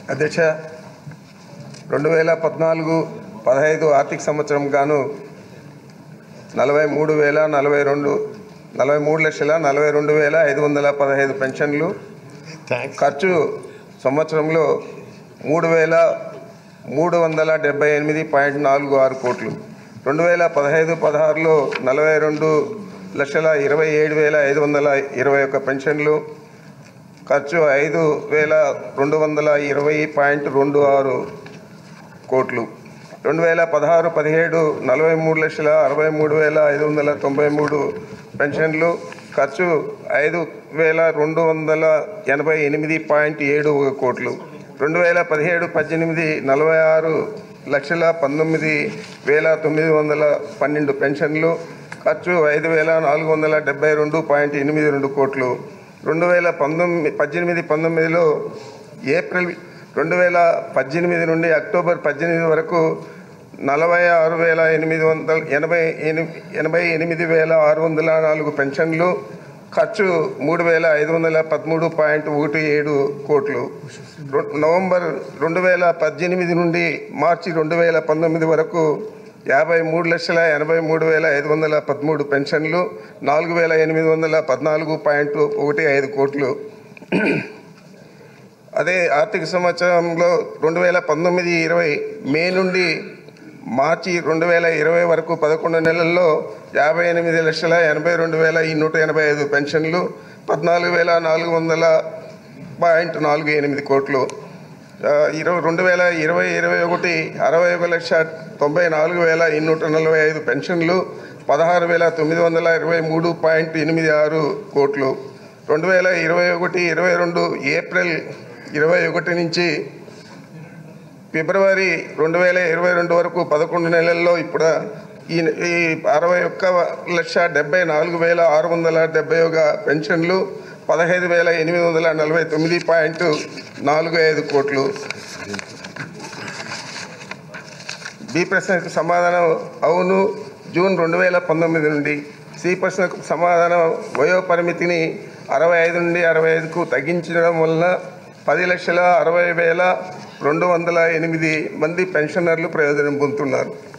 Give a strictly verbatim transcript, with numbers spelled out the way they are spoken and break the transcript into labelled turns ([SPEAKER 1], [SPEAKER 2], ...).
[SPEAKER 1] అధ్యక్ష, రెండు వేల పద్నాలుగు పదహైదు ఆర్థిక సంవత్సరం గాను నలభై మూడు వేల నలభై రెండు నలభై మూడు లక్షల నలభై రెండు వేల ఐదు వందల పదహైదు పెన్షన్లు. ఖర్చు సంవత్సరంలో మూడు వేల మూడు వందల డెబ్బై ఎనిమిది పాయింట్ నాలుగు ఆరు కోట్లు. రెండు వేల పదహైదు పదహారులో నలభై రెండు లక్షల ఇరవై ఏడు వేల ఐదు వందల ఇరవై ఒక్క పెన్షన్లు. ఖర్చు ఐదు వేల రెండు వందల ఇరవై పాయింట్ రెండు ఆరు కోట్లు. రెండు వేల పదహారు పదిహేడు నలభై మూడు లక్షల అరవై మూడు వేల ఐదు వందల తొంభై మూడు పెన్షన్లు. ఖర్చు ఐదు వేల రెండు వందల ఎనభై ఎనిమిది పాయింట్ ఏడు కోట్లు. రెండు వేల పదిహేడు పద్దెనిమిది నలభై ఆరు లక్షల పంతొమ్మిది వేల తొమ్మిది వందల పన్నెండు పెన్షన్లు. ఖర్చు ఐదు వేల నాలుగు వందల డెబ్బై రెండు పాయింట్ ఎనిమిది రెండు కోట్లు. రెండు వేల పంతొమ్మిది పద్దెనిమిది పంతొమ్మిదిలో ఏప్రిల్ రెండు వేల పద్దెనిమిది నుండి అక్టోబర్ పద్దెనిమిది వరకు నలభై ఆరు వేల ఎనిమిది వందల ఎనభై ఎనభై ఎనిమిది వేల ఆరు వందల నాలుగు పెన్షన్లు. ఖర్చు మూడు వేల ఐదు వందల పదమూడు పాయింట్ ఒకటి ఏడు కోట్లు. నవంబర్ రెండు వేల పద్దెనిమిది నుండి మార్చి రెండు వేల పంతొమ్మిది వరకు యాభై మూడు లక్షల ఎనభై మూడు వేల ఐదు వందల పదమూడు పెన్షన్లు. నాలుగు వేల ఎనిమిది వందల పద్నాలుగు పాయింట్ ఒకటి ఐదు కోట్లు. అదే ఆర్థిక సంవత్సరంలో రెండు వేల పంతొమ్మిది ఇరవై మే నుండి మార్చి రెండు వేల ఇరవై వరకు పదకొండు నెలల్లో యాభై ఎనిమిది లక్షల ఎనభై రెండు వేల నూట ఎనభై ఐదు పెన్షన్లు. పద్నాలుగు వేల నాలుగు వందల పాయింట్ నాలుగు ఎనిమిది కోట్లు. ఇరవై రెండు వేల ఇరవై ఇరవై ఒకటి అరవై ఒక లక్ష తొంభై నాలుగు వేల నూట నలభై ఐదు పెన్షన్లు. పదహారు వేల తొమ్మిది వందల ఇరవై మూడు పాయింట్ ఎనిమిది ఆరు కోట్లు. రెండు వేల ఇరవై ఒకటి ఇరవై రెండు ఏప్రిల్ ఇరవై ఒకటి నుంచి ఫిబ్రవరి రెండు వేల ఇరవై రెండు వరకు పదకొండు నెలల్లో ఇప్పుడు ఈ ఈ అరవై ఒక్క లక్ష డెబ్బై నాలుగు వేల ఆరు వందల డెబ్బై ఒక పెన్షన్లు. పదహైదు వేల ఎనిమిది వందల నలభై తొమ్మిది పాయింట్ నాలుగు ఐదు కోట్లు. బి ప్రశ్నకు సమాధానం అవును, జూన్ రెండు వేల పంతొమ్మిది నుండి. సి ప్రశ్నకు సమాధానం వయో పరిమితిని అరవై ఐదు నుండి అరవై ఐదుకు తగ్గించడం వలన పది లక్షల అరవై వేల రెండు వందల ఎనిమిది మంది పెన్షనర్లు ప్రయోజనం పొందుతున్నారు.